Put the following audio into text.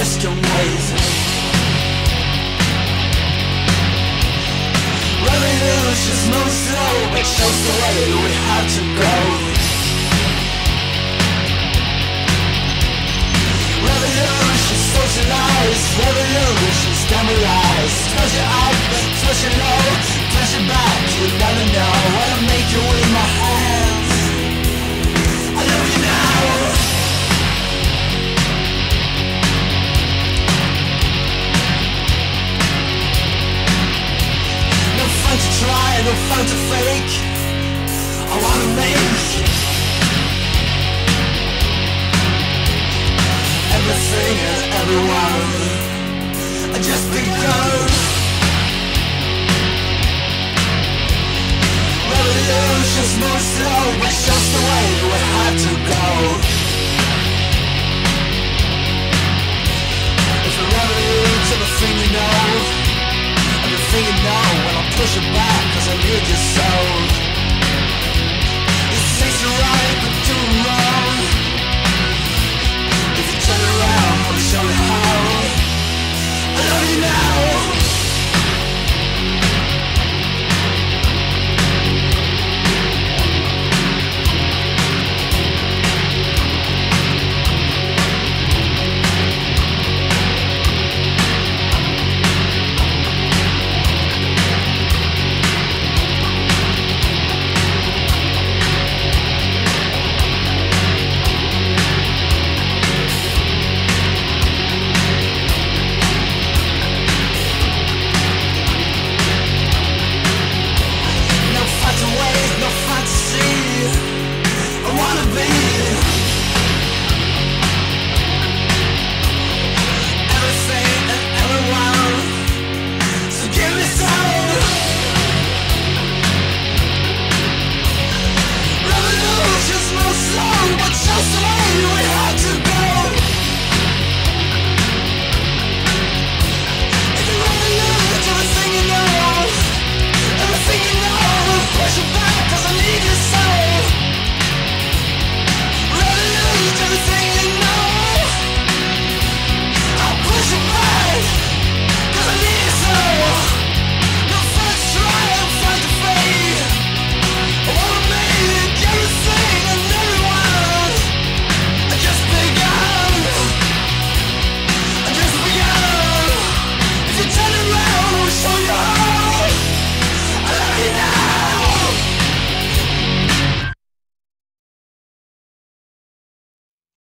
just gone crazy. Revolutions move slow, but shows the way we have to go. Revolutions socialized, revolutions demorized. Touch it up, touch it low, touch it back, you never know what I make you with my hands. I love you now. No fun to try, no fun to fake. I wanna make everything and everyone I just begun. Revolutions move slow, but shows the way we have to go. If a revolution, everything you know, everything you know, when I push it back, cause I need your soul. It takes you right, but doing wrong.